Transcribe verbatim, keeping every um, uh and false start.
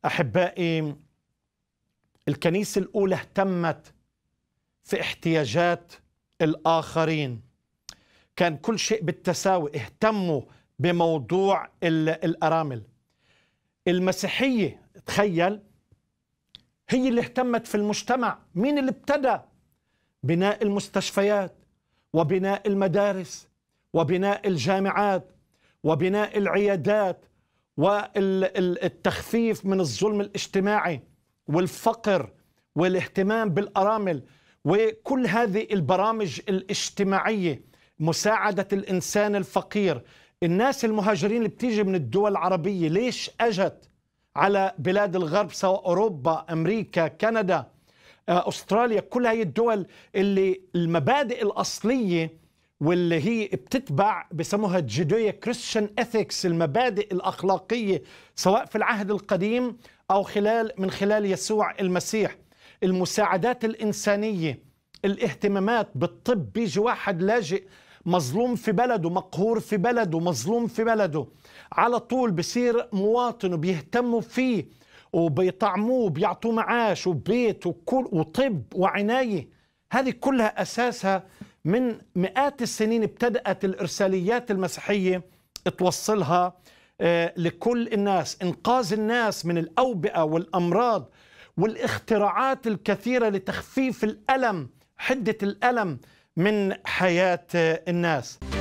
أحبائي، الكنيسة الأولى اهتمت في احتياجات الآخرين، كان كل شيء بالتساوي، اهتموا بموضوع الأرامل. المسيحية تخيل هي اللي اهتمت في المجتمع. مين اللي ابتدى بناء المستشفيات وبناء المدارس وبناء الجامعات وبناء العيادات والتخفيف من الظلم الاجتماعي والفقر والاهتمام بالأرامل وكل هذه البرامج الاجتماعية، مساعدة الإنسان الفقير. الناس المهاجرين اللي بتيجي من الدول العربية ليش أجت على بلاد الغرب، سواء أوروبا، أمريكا، كندا، أستراليا، كل هاي الدول اللي المبادئ الأصلية واللي هي بتتبع بسموها جوديو كريستيان اثكس، المبادئ الأخلاقية سواء في العهد القديم أو خلال من خلال يسوع المسيح. المساعدات الإنسانية، الاهتمامات بالطب. بيجي واحد لاجئ مظلوم في بلده، مقهور في بلده، مظلوم في بلده، على طول بصير مواطن وبيهتموا فيه وبيطعموه وبيعطوه معاش وبيت وكل وطب وعناية. هذه كلها أساسها من مئات السنين ابتدأت الإرساليات المسيحية توصلها لكل الناس، إنقاذ الناس من الأوبئة والأمراض والاختراعات الكثيرة لتخفيف الألم، حدة الألم من حياة الناس.